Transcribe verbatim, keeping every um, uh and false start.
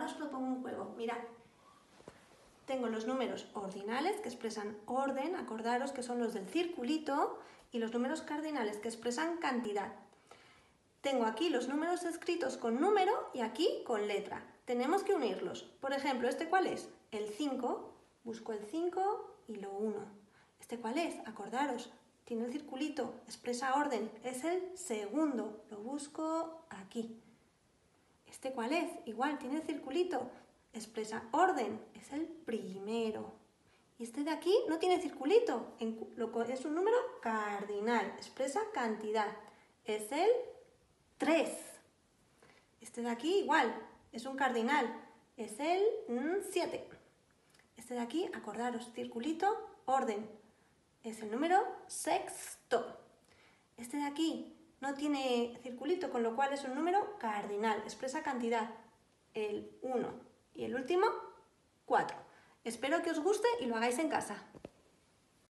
ahora os propongo un juego. Mirad, tengo los números ordinales que expresan orden, acordaros que son los del circulito, y los números cardinales que expresan cantidad. Tengo aquí los números escritos con número y aquí con letra. Tenemos que unirlos. Por ejemplo, ¿este cuál es? El cinco. Busco el cinco y lo uno. ¿Este cuál es? Acordaros, tiene el circulito, expresa orden. Es el segundo. Lo busco aquí. ¿Este cuál es? Igual, tiene el circulito, expresa orden. Es el primero. Y este de aquí no tiene circulito. Es un número cardinal. Expresa cantidad. Es el tres. Este de aquí igual, es un cardinal, es el siete. Este de aquí, acordaros, circulito, orden, es el número sexto. Este de aquí no tiene circulito, con lo cual es un número cardinal, expresa cantidad, el uno. Y el último, cuatro. Espero que os guste y lo hagáis en casa.